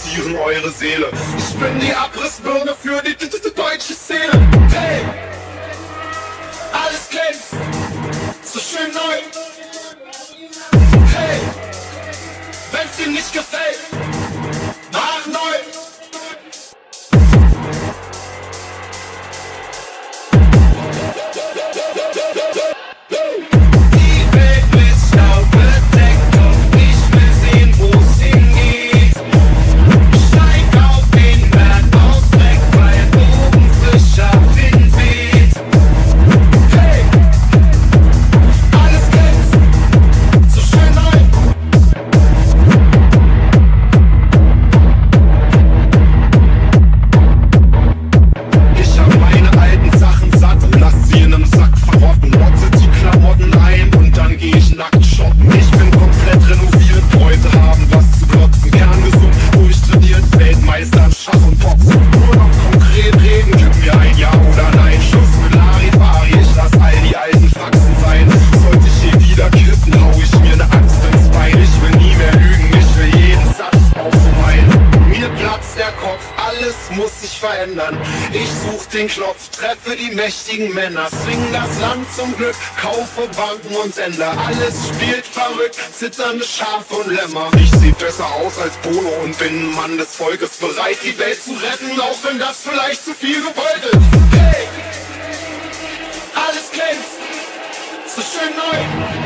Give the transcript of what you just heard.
massieren eure Seele. Ich bin die Abrissbirne für die deutsche Szene. Hey, alles glänzt, so schön neu. Hey, wenn's dir nicht gefällt, mach neu. Ich bin komplett renoviert, heute haben was zu glotzen. Gern gesund, durchtrainiert, Weltmeister im Schach und Boxen. Nur noch konkret reden, gib mir ein Ja oder Nein. Schluss mit Larifari, ich lass all die alten Faxen sein. Sollte ich hier wieder kiffen, hau ich mir ne Axt ins Bein. Ich will nie mehr lügen, ich will jeden Satz aufmeinen. Mir platzt der Kopf, alles muss sich verändern. Ich such den Klopf, treffe die mächtigen Männer, swing das Land zum Glück, kaufe Banken und Sender. Alles spielt verrückt, zitternde Schafe und Lämmer. Ich seh besser aus als Bono und bin ein Mann des Volkes, bereit die Welt zu retten, auch wenn das vielleicht zu viel gewollt ist. Hey, alles glänzt, so schön neu.